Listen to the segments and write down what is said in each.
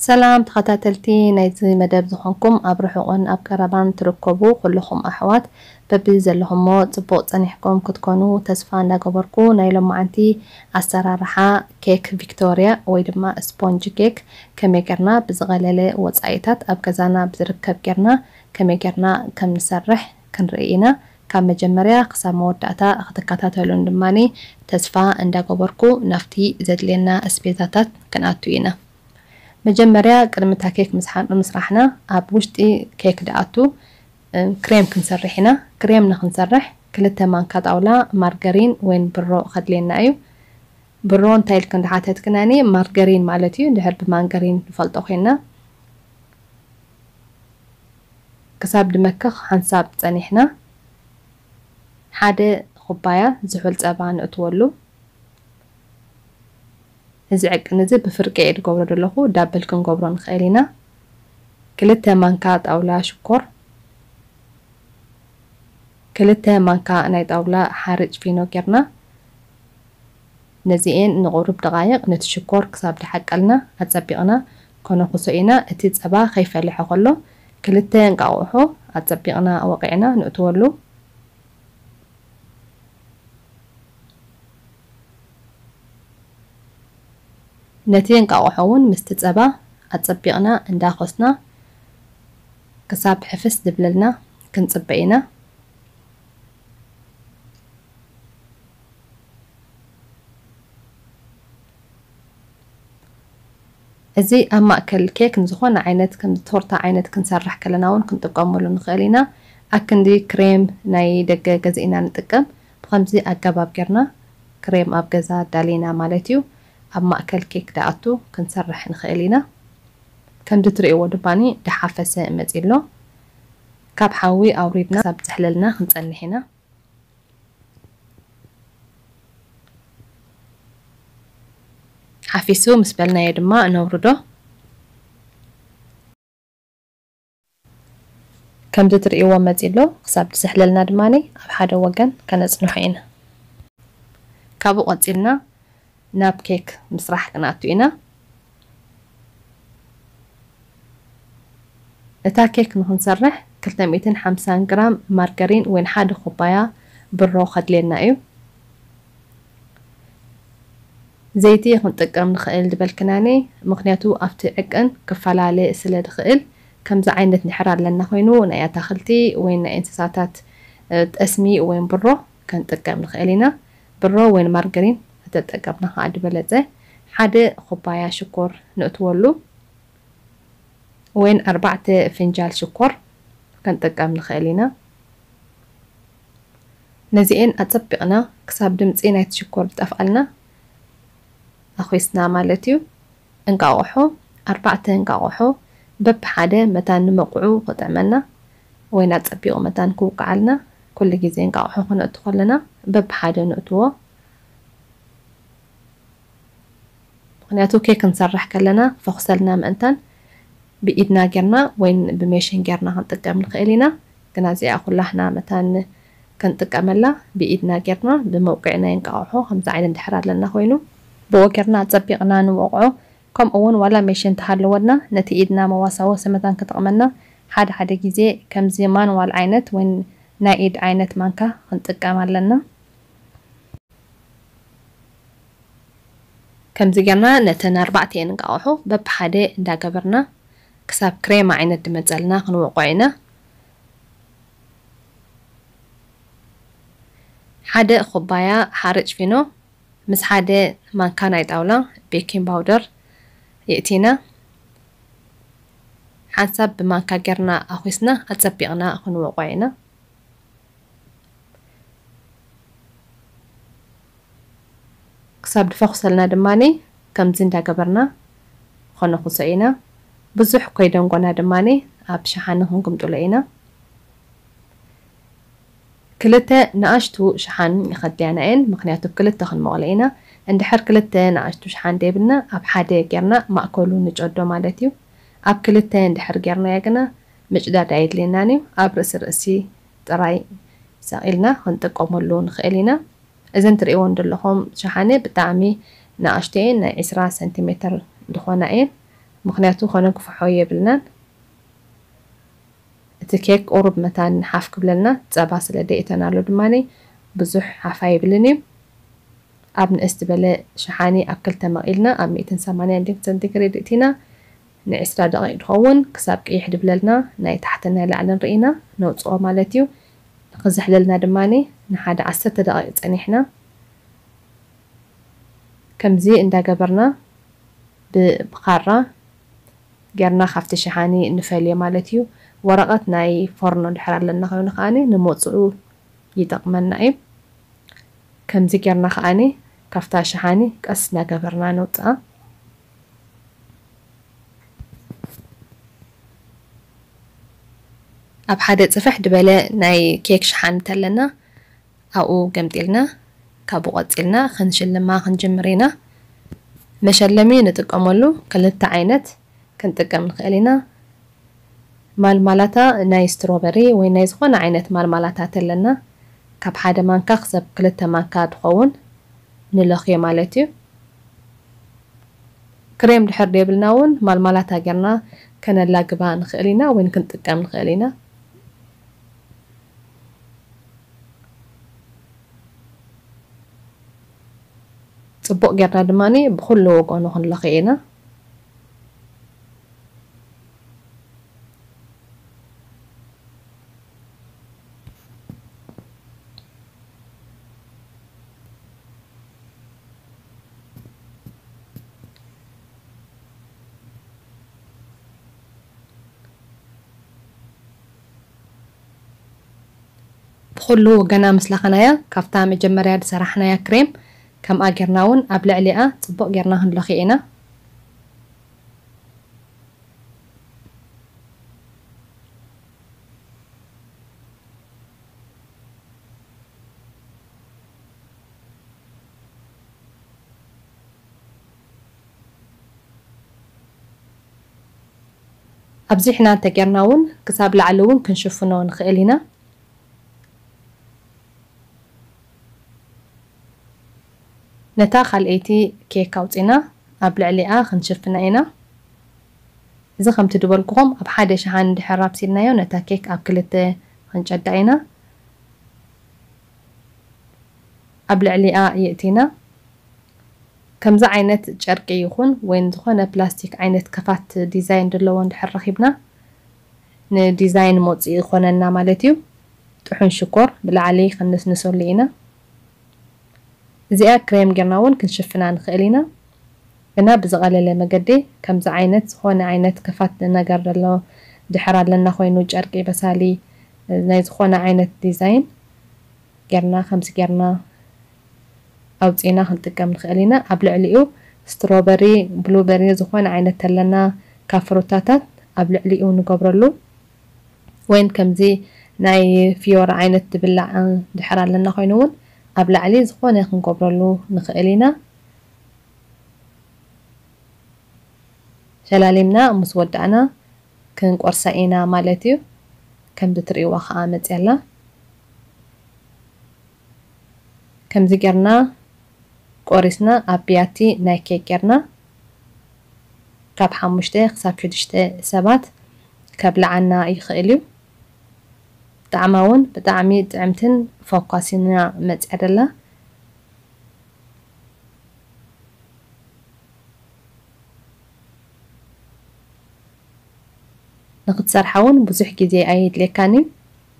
سلام تخاتلتي نايزي مدب زخونكم أبرحوغن أب كربان تركبو كلهم أحوات ببيز اللهم مو تبوت صنيحكم كتكونو تسفان داقبركو نايلوم معنتي أسرارحا كيك فيكتوريا ويدما سبونج كيك كمي قرنا بزغلالي وصايتات أب كزانا بزركب قرنا كمي قرنا كم نسرح كنرئينا كم مجمريا قسا موداتا اختكاتاتولون دماني تسفان داقبركو نفتي زدلينا اسبيزاتات كناتوينا مجمريا قدمتا كيك مسرحنا اب وشتي كيك داتو كريم كنسرحنا كريم نخنسرح كلتا مانكا طاولا مارغرين وين برو خدلينا ايو برون تايل كندحاتت كناني مارغرين مالتيو دحر بمانغرين نفلطو خينا كساب دمكخ حنساب صنيحنا حاده خبايا زحول صبان اتولو زعق نزب بفرقه يدغبرو دلخو دابل كنغبرو نخيلينا كلتا مانكا طاولا شكر كلتا مانكا ناي طاولا حارج فينو كرنا نزيين نغرب دقايق نتشكر كساب دحقلنا اتصبقنا كنا خصينا اتي صبا خيفلح خلو كلتا نقاوحو اتصبقنا وقعنا نتولو نتين قاوحون مستتصبا اتصبقنا انداخسنا كساب حفس دبللنا كنصبينا ازي اما اكل كيك نزخون عينت كم تورتا عينت كنسرح كلناون كنطقملو نخلينا اكندي كريم ناي دقه غزينا نطقم بخمزي اقباب قرنا كريم اب غزا دالينا مالتيو أما أكل كيك داتو كنسرح نخيلينا كم دتريو دباني دحافسه مزيلو كاب حاوي أوريدنا ساب تحللنا نصنحينا حافيسو مسبلنا يدما نوردو كم دتريو مزيلو ساب تحللنا دماني أب حدا وقن كنصنحينا كابو قصيلنا ناب كيك مسرح كناتوينا اتا كيك نسرح 350 جرام مارغرين وين حاد خبايا برو خدلينا ايو زيتي كنطقم نخيل دبل كناني مخنياتو افت عقن كفالالي سلا دخيل كمز عينت نحرار لنا خوينو نايا تاخلتي وين انسساتات تاسمي وين برو كنطقم نخيلينا برو وين مارغرين تتقبنا عاد بلزه حدا خبايا شكر نقتولو وين 4 فنجال شكر كنطقم نخيلينا نزيين اطبقنا كساب دمصي نايت شكر تفقلنا اخويسنا مالتيو انقاوحو 4 انقاوحو بب حدا متان نمقعو قطعمنا وين اطبقو متان كوقعلنا كل جزء انقاوحو كنطخلنا بب حدا نقتوو مخنياتو كيك نسرح كلنا فخسلنا مأنتن بإيدنا جرنا وين بميشن جرنا هنطقم نخيلينا كنازي كلحنا متان كنطقملا بإيدنا جرنا بموقعنا ينقاوحو خمسة عين دحرار لنا خوينو بوقرنا تصبقنا نوقعو كم اون ولا ميشن تحلودنا نتي إيدنا مواساو سمتان كتقمنا حد جيزي كم زمان والعينت وين نايد عينت مانكا هنطقم لنا كم زجنا نتنا 4 نقاوحو بب حدا ندا قبرنا كساب كريم عينت دمزلنا نوقعينا حدا خبايا حارج فينو مس حدا ما كان يطاولا بيكنج باودر يأتينا حسب ما كجرنا أخوسنا أتصبقنا نوقعينا كساب دفخسلنا دماني كم زندا قبرنا خنا خصينا بزح كيدون قنا دماني اب شحانهم قمطلينا كلتا ناشتو شحان يخديانين مخنياتو كلتا خنمقلينا عند حر كلتا ناشتو شحان ديبنا اب حدا يقرنا ماكلو نجودو مالتيو اب كلتا عند حر قرنا يقنا مجداد عيد ليناني اب رأس رأسي طراي سائلنا خنطقملو نخيلينا إذن تريون دلهم شحانة بتعمي ناشتين 20 سنتيمتر دخونا مخنياتو خونن كفحو يبلنا تكيك قرب متان حاف قبلنا تاباس لديتنا له دماني بزح حافا يبلني أبن استبلاء شحاني أكل تماقلنا أم 280 درجة سنتيغراد دقيقتنا نعسرا دقيق تخون كساب يحدب لنا ناي تحتنا لعلن رئينا نوصو مالتيو نقزح لنا دماني نحاد 10 دقائق تانيحنا كمزي اندا قبرنا بقارة قرنا خافت شحاني نفالي مالتيو ورقة ناي فرنو الحرار لنا خيونا خاني نموصو يدقمنا اي كمزي قرنا خاني كافتا شحاني كأسنا قبرنا نوطا أب حدا صفح دبلا ناي كيك شحان تلنا أو قمتلنا كابو قتلنا خنشلما خنجمرينا مشلمي نتقملو كلتا عينت كنتقم نخلينا مالمالاتا ناي ستروبري وين ناي زخون عينت مالمالاتا تلنا كاب حدا مانكا خسب كلتا مانكا تخون نلخي مالتي كريم دحر ديبلناون مالمالاتا قرنا كان لاقبا نخلينا وين كنتقم نخلينا صبق قرنا دماني بخلو وقونو خنلخينا بخلو وقنا مسلخنايا كافتا مجمريا سرحنايا كريم كم أجرناون قبل عليها صبق جرناهن لخينا أبزي حنا تجرناون كساب لعلون كنشوفنا نخيلنا نتا خلقيتي كيك أوتينا قبل عليها خنشفنا إنا إذا خمت دبلكم أب حدا شحان دحراب سيرنايو نتا كيك أب كلته خنشدعينا قبل عليها يأتينا كم زع عينت جرقي يخون وين زخونة بلاستيك عينت كفات ديزاين دلوان دحر رخيبنا نديزاين موزي يخوننا مالتيو تحون شكر بالعلي خنس نسول لينا زي كريم جرناون كنشفنا نخيلنا أنا بزغلة مقدي كم زعينت خونا عينت كفات نجر له دحراد لنا خوينو جرقي بسالي نايز خونا عينت ديزاين جرنا 5 جرنا أو زينا خنتكم نخيلنا قبل عليو ستروبري بلوبري زخونا عينت لنا كافروتاتات قبل عليو نقبرلو وين كم زي ناي فيور عينت تبلع دحراد لنا خوينون قبل عليه زخونة خنقبرلو نخيلنا شلاليمنا مسودعنا كنقرصينا مالتيو كم بتريوا خامت يلا كم زجرنا قرصنا أبياتي نايكي جرنا كاب حمشته خساب شدشته سبات كاب لعنا يخيلو تعمون بتعمي تعمتن فوقاسنا متعدلة نقد سرحون بزح جدي أيد لكاني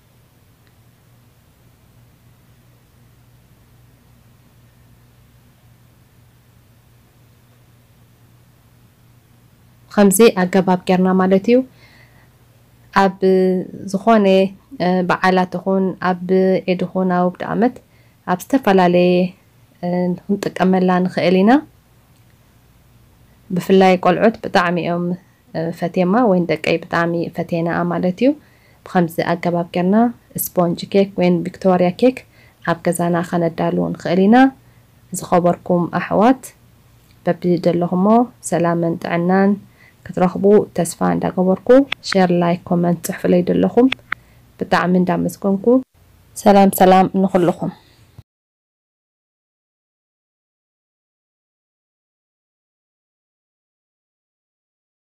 خمسة أجاباب جرنا مالتيو أب زخونة بعالات تكون أب إدخون أو بدعمت أب استفلالي نتكمل نخيلنا بفلاي قلعت بطعمي فتيما وين دقي بطعمي فتينا مالتيو بخمسة أجاباب كرنا سبونج كيك وين فيكتوريا كيك أب كزانا خندالو نخيلنا زخبركم أحوات ببدي لهما سلامة عنان كترخبوا تسفان دا قبركم شير لايك كومنت تحفلي دلهم بتاع من دعم مسكنكم سلام نخلكم